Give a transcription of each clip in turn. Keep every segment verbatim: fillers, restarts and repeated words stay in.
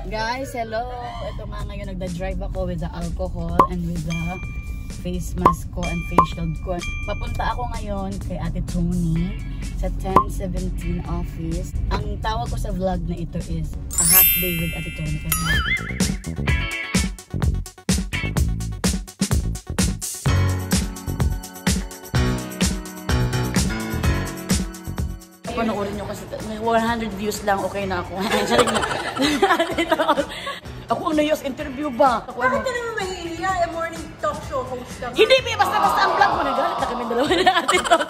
Guys, hello! Ito nga ngayon, nagda-drive ako with the alcohol and with the face mask ko and face shield ko. Papunta ako ngayon kay Ate Tony sa ten seventeen office. Ang tawag ko sa vlog na ito is a half day with Ate Tony. Kasi panoorin nyo kasi one hundred views lang, okay na ako. Ako ang na-use interview ba? Ako, bakit ka naman mahihiya? A morning talk show host ka. Hindi, basta-basta ang vlog mo. Nagalit na kami dalawa na natin to.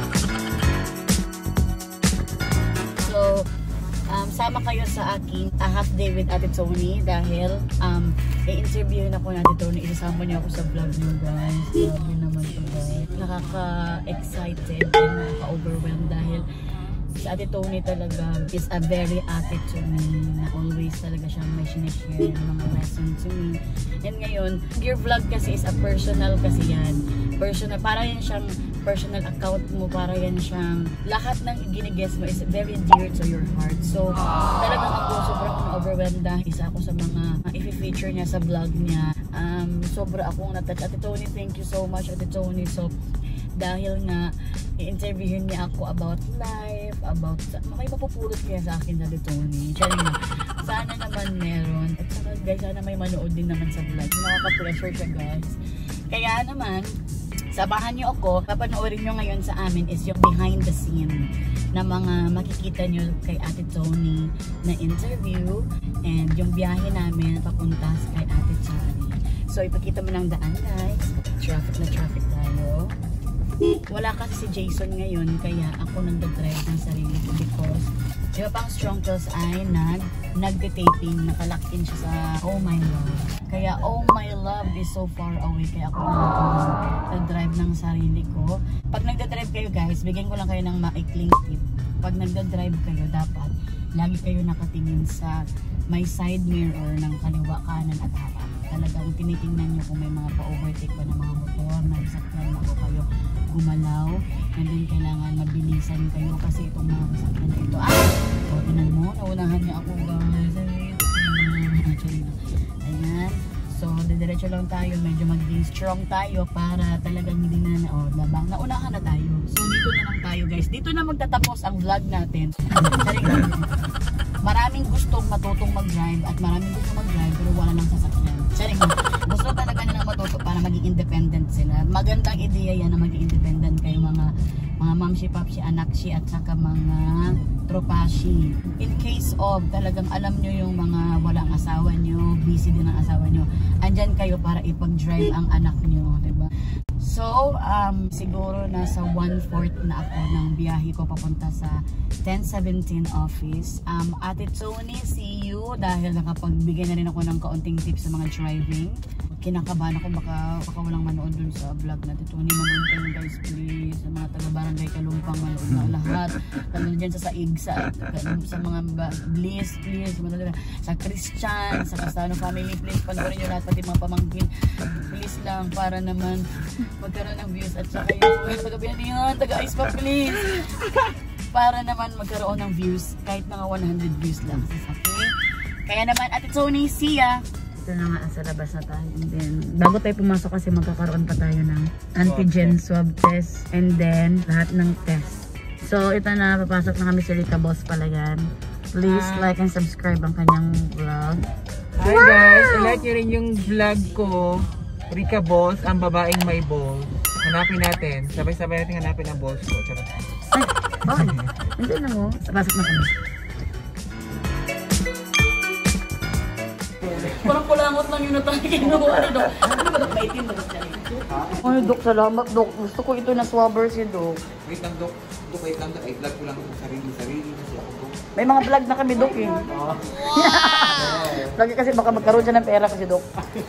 So, um, sama kayo sa aking a half day with Ate Tony dahil um, i-interviewin ako na Ate Tony. Isasama niya ako sa vlog niyo, guys. Grabe naman ito, guys. Nakaka-excited and nakaka-overwhelmed dahil si Ate Tony talaga is a very ate to me, na always talaga siyang may sinishare ng mga lesson to me. And ngayon, your vlog kasi is a personal kasi yan. Personal, para yan siyang personal account mo, para yan siyang lahat ng ginigess mo is very dear to your heart. So, talagang ako sobrang overwhelmed dahil isa ako sa mga i-feature niya sa vlog niya. Um, sobra akong natouch. Ate Tony, thank you so much, Ate Tony. So, dahil nga i-interviewin niya ako about life, about may mapupulot kaya sa akin na Tony. Sana naman meron. At saka guys, sana may manood din naman sa vlog. Nakaka-pressure siya, guys. Kaya naman, sabahan niyo ako. Papanoorin niyo ngayon sa amin is yung behind the scene na mga makikita niyo kay Ate Tony na interview and yung biyahe namin papunta kay Ate Tony. So ipakita mo ng daan, guys. Traffic na traffic tayo. Wala kasi si Jason ngayon, kaya ako nagdadrive ng sarili ko because di ba pang Strong Pills ay nag nagde-taping, nakalock-in siya sa Oh My Love. Kaya Oh My Love is so far away, kaya ako nagdadrive ng sarili ko. Pag nagdadrive kayo, guys, bigyan ko lang kayo ng maikling tip. Pag nagdadrive kayo, dapat lagi kayo nakatingin sa may side mirror ng kaliwa, kanan at harap. Talagang tinitingnan nyo kung may mga pa-overtake pa ng mga motor, nagsakyan ako kayo gumalaw, and then kailangan mabilisan kayo kasi itong mga masakyan na ito. Ah! O, tinan mo, naunahan niya ako, guys. Ayan. So, didiretso lang tayo, medyo maging strong tayo para talagang hindi na, o, labang, naunahan na tayo. So, dito na lang tayo, guys. Dito na magtatapos ang vlog natin. Maraming gustong matutong mag-drive at maraming gustong mag-drive pero wala nang sasakyan. Sharing mo. Gusto talaga nilang matuto para maging independent sila. Magandang ideya yan na maging independent kayo mga mga mamshi, papshi, anakshi at saka mga tropashi. In case of talagang alam nyo yung mga walang asawa nyo, busy din ang asawa nyo, andyan kayo para ipag-drive ang anak nyo, diba? So, um, siguro nasa one fourth na ako ng biyahe ko papunta sa ten seventeen office. Um, Ate Tony, see you dahil nakapagbigay na rin ako ng kaunting tips sa mga driving. Kinakabahan ako baka, baka walang manood dun sa vlog na Ate Tony. Manood kayo, guys, please. Sa mga taga-barangay Kalumpang, manood na lahat. Manood dyan sa Saig, sa, sa mga bliss, please. Manood sa Christian, sa Castano family, please. Panoorin nyo lahat, pati mga pamangkin. Please lang, para naman magkaroon ng views. At saka yung taga-bihan yun, taga-ice pa, please. Para naman magkaroon ng views, kahit mga one hundred views lang. Okay? Kaya naman, Ate Tony, see ya! Ito na nga, sa labas na tayo. And then, bago tayo pumasok kasi magkakaroon pa tayo ng antigen swab test. And then, lahat ng test. So, ito na, papasok na kami si Rika Boss Palayan. Please uh, like and subscribe ang kanyang vlog. Hi guys! I-like nyo rin yung vlog ko. Rika Boss, ang babaeng may balls. Hanapin natin. Sabay-sabay natin hanapin ang balls ko. Charot. Ay, bakit? Hindi na mo. Pasok na kami. Parang kulangot lang yun na tayo kinuha. Ano, Dok? Ano ba, Dok? Maitin na, Dok? Ano, Dok? Salamat, Dok. Gusto ko ito na swabber si Dok. Wait lang, Dok. Dok, wait lang, Dok. Ay, vlog ko lang sa sarili-sarili kasi ako, Dok. May mga vlog na kami, Dok, eh. Wow! Lagi kasi baka magkaroon dyan ng pera kasi, Dok.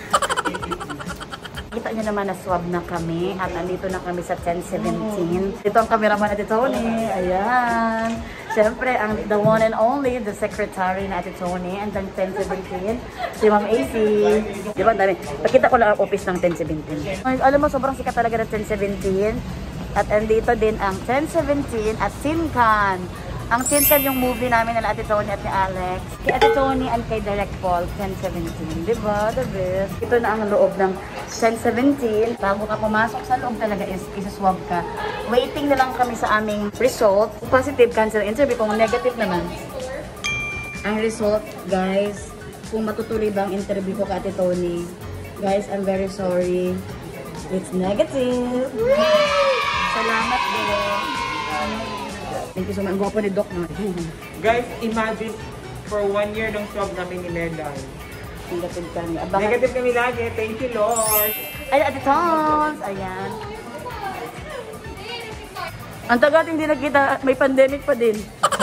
Kita nyo naman na swab na kami at andito na kami sa ten seventeen. Ito ang cameraman Ate Tony. Ayan. Siyempre, ang the one and only, the secretary na Ate Tony. And then ten seventeen, si Ma'am A C. Di ba? Dami. Pakita ko lang ang office ng ten seventeen. Alam mo, sobrang sikat talaga ng ten seventeen. At andito din ang ten seventeen at Sincan. Ang Tinted yung movie namin na Ate Tony at ni Alex. Kay Ate Tony and kay Direct Paul, ten seventeen. Diba? The best. Ito na ang loob ng ten seventeen. Bago ka pumasok sa loob talaga is isaswab ka. Waiting na lang kami sa aming result. Positive, cancel interview. Kung negative naman. Ang result, guys, kung matutuloy ba ang interview ko kay Ate Tony. Guys, I'm very sorry. It's negative. Salamat, girl. Thank you so much. Ang gwapo ni Doc, no? Guys, imagine for one year nung swab namin ni Melay. Negative kami. Abangan. Negative kami lagi. Thank you, Lord. Ay, Ate Tons! Ayan. Ang tagat, hindi nakita. May pandemic pa din.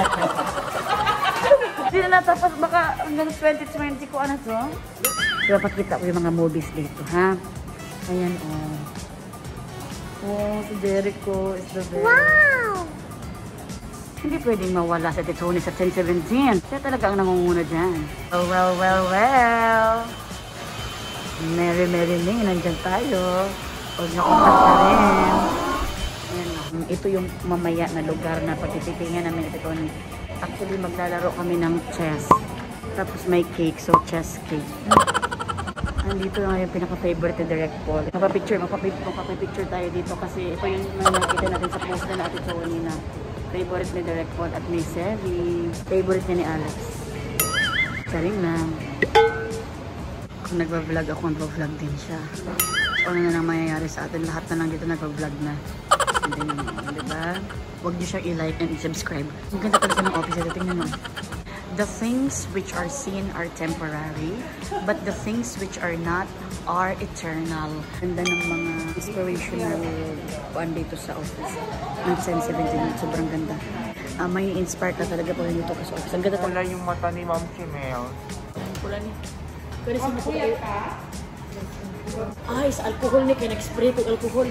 Hindi na natapos. Baka hanggang twenty twenty ko ano to. Dapat kita ko yung mga movies dito, ha? Ayan, oh. Oh, si Jericho is the best. Wow! Hindi pwedeng mawala sa Ate Tony sa ten seventeen. Siya talaga ang nangunguna dyan. Oh, well, well, well. Mary, Mary May, nandyan tayo. Huwag na kumanta rin. Ayan, ito yung mamaya na lugar na pagtititingan namin Ate Tony. Actually, maglalaro kami ng chess. Tapos may cake, so chess cake. Nandito na yung pinaka-favorite ni Direct Paul. Magpapicture, magpapicture tayo dito kasi ito yung nakikita natin sa post na Ate Tony na favorite ni Direct Paul at ni Sevi. Favorite niya ni Alex. Saring lang. Kung nagpa-vlog ako, nagpa-vlog din siya. So, ano na nang mayayari sa atin? Lahat na lang dito nagpa-vlog na. Hindi naman, diba? Huwag niyo siya i-like and i-subscribe. Ang ganda talaga ng office ito. Tingnan mo. The things which are seen are temporary, but the things which are not are eternal. Ganda ng mga inspirational kuan dito sa office. Ng ten seventeen, sobrang ganda. Uh, may inspire ka talaga po dito sa office. Ang ganda Wala yung mata ni Ma'am Chimel. Wala niya. Pero sa mata kayo. Ay, sa alcohol niya, kaya nag-spray ko alcohol.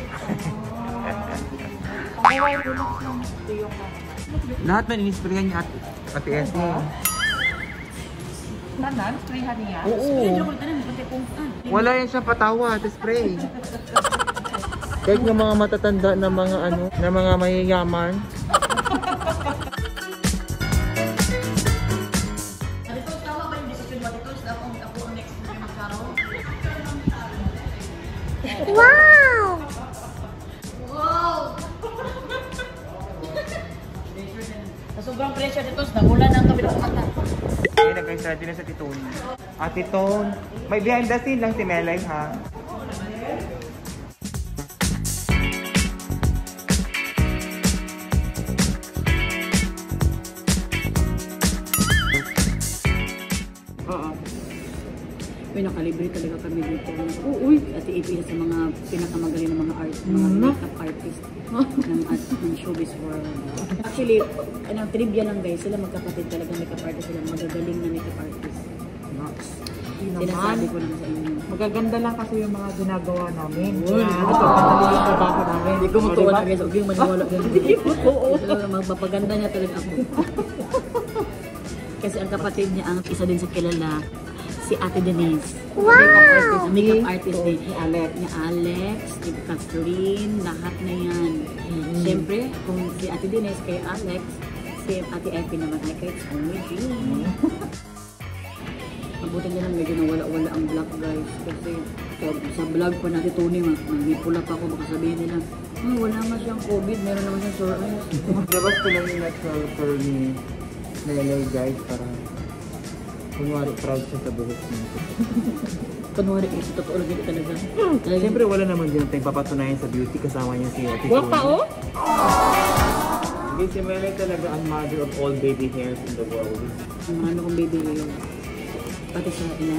Lahat man in-sprayan niya at Ate Ete. Nanan, sprayhan niya. Oo. Wala yan siya patawa, ate spray. Kahit ng mga matatanda na mga ano, na mga mayayaman. Tama ba yung decision mo dito? Ako ang next na magkaroon. Wow! Wow! Sa sobrang pressure dito, nagulan ang kabilang mata. Ayun na guys, ready na sa Titone. Ah, Titone. May behind the scene lang si Melay ha. Oo. May nakalibre talaga kami dito. Uy! Ate Ipi sa mga pinakamagaling ng mga art, mga makeup artist ng, at, ng showbiz world. Actually, ano, trivia lang guys, sila magkapatid talaga makeup artist, sila magagaling na makeup artist. Sinasabi ko lang sa inyo. Magaganda lang kasi yung mga ginagawa namin. Uy! Ito, madali yung trabaho namin. Hindi ko matuwa na guys, huwag yung maniwala ganun. Oo! Magpapaganda niya talaga ako. Kasi ang kapatid niya, ang isa din sa kilala, si Ate Denise. Wow! Makeup artist din. Ni Alex. Ni Alex, ni Catherine, lahat na yan. Mm-hmm. Siyempre, kung si Ate Denise kay Alex, si Ate Effie naman ay kay Tony G. Mabuti nila medyo nawala-wala ang vlog guys. Kasi sa, sa vlog pa natin Tony, may pula pa ako, baka sabihin nila, hmm, wala nga siyang COVID, meron naman siyang sore eyes. Labas ko lang yung natural fur ni Melay guys para kunwari proud siya sa buhok niya. Kunwari, eh, totoo lang dito talaga. Siyempre wala naman din tayong papatunayan sa beauty kasama niya si Ate Wala pa oh? Hindi, si Melay talaga ang mother of all baby hairs in the world. Ang ano kong baby ngayon. Pati sa ina.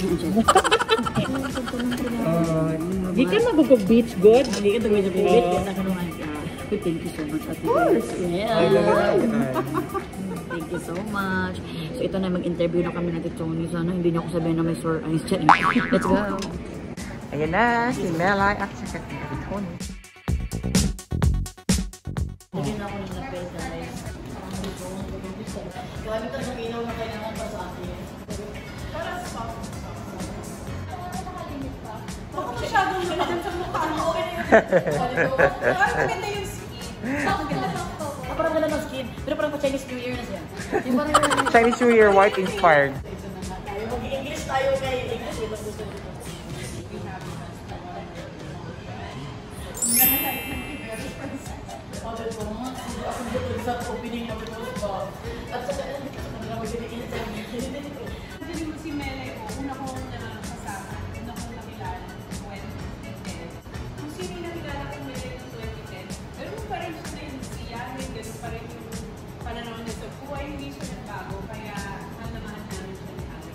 Di ka mag-beach good? Hindi ka mag-beach good? Thank you so much, Ate Denise. Yeah. Thank you so much. So ito na, mag-interview na kami natin Tony. Sana hindi niyo ako sabihin na may sore eyes. Let's go! Ayan na, si Melay at si Tony. Lagyan na ako ng lapel guys. Grabe ito sa ilaw na kailangan pa sa akin. Baka masyadong wala dyan sa mukha mo. Okay na yun. Parang maganda yung skin. Parang ganda ng skin. Pero parang pa-Chinese New Year na siya. Yung parang Chinese New Year white inspired. mag-English tayo kay English. Wait lang gusto. Sa opening ng Rose Box. At saka, hindi ka naman mag-English. Hindi mo si Mele ko, una kong nakasama, una kong nakilala twenty ten. Kung sino yung nakilala ko Mele ng twenty ten, pero mo pa rin siya na yung siyahin, gano'n pa rin yung pananaw niya sa buhay, hindi siya nagbago, kaya hanamahan namin siya ni Ate.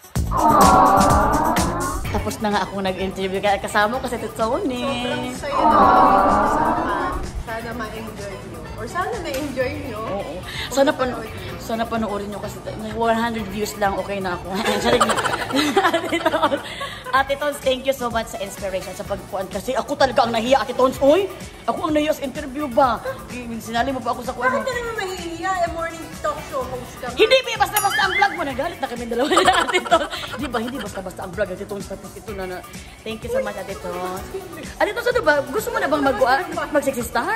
Tapos na nga ako nag-interview kaya kasama ko si Titsoni. Sobrang saya na kasama. Sana ma-enjoy nyo. Or sana na-enjoy nyo. Oo. Sana, pan sana panoorin nyo kasi one hundred views lang, okay na ako. Ate Tons, Ate Tons, thank you so much sa inspiration, sa pagpuan. Kasi ako talaga ang nahiya, Ate Tons. Uy, ako ang nahiya sa interview ba? Sinali mo ba ako sa kuwan? Bakit ka naman mahihiya? Eh, morning talk show host ka. Hindi, ba? Basta-basta ang vlog mo. Nagalit na kami dalawa na Ate Tons. Di ba? Hindi basta-basta ang vlog, Ate Tons. Tapos ito na na. Thank you so much, Ate Tons. Ate Tons, ano ba? Gusto mo na bang mag-uan? Mag-sexy star?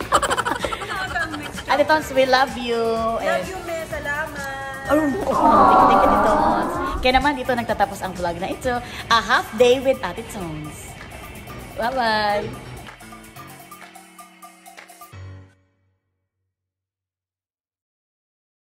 Ate Tons, we love you. Love you, me. Salamat. Oh, oh, thank you, Ate Tons. Kaya naman dito nagtatapos ang vlog na ito. A half day with Ate Tons. Bye-bye.